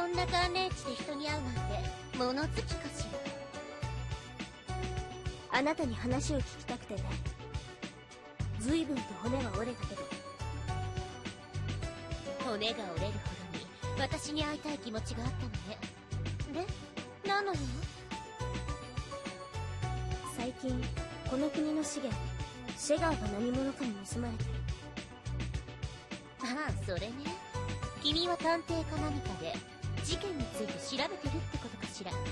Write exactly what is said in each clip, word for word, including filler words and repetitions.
こんな寒冷地で人に会うなんて物好きかしら。 あなたに話を聞きたくてね。随分と骨は折れたけど。 骨が折れるほどに私に会いたい気持ちがあったのね。で、何の用？ 最近この国の資源シェガーが何者かに盗まれてる。 ああ、それね。君は探偵か何かで事件について調べてるってことかしら。い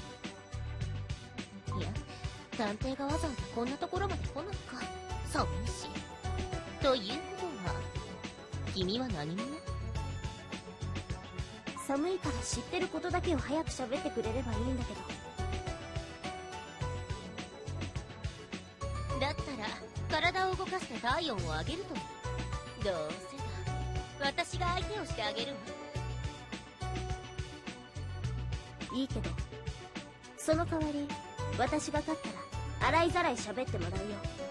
や、探偵がわざわざこんなところまで来ないか。寒いし。ということは君は何者？ 寒いから知ってることだけを早く喋ってくれればいいんだけど。 だったら体を動かして体温を上げると。どうせだ、私が相手をしてあげるわ。 いいけど、その代わり私が勝ったら洗いざらい喋ってもらうよ。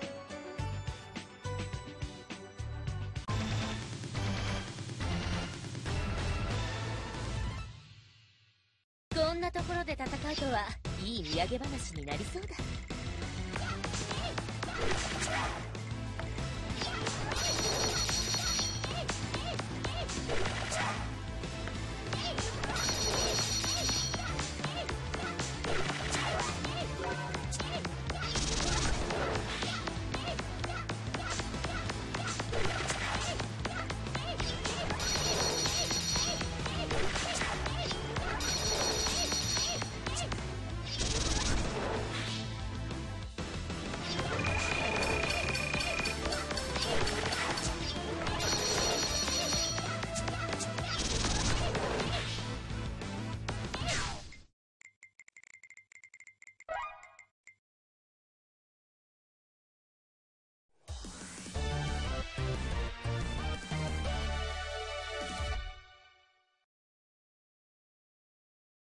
こんなところで戦うとはいい土産話になりそうだ。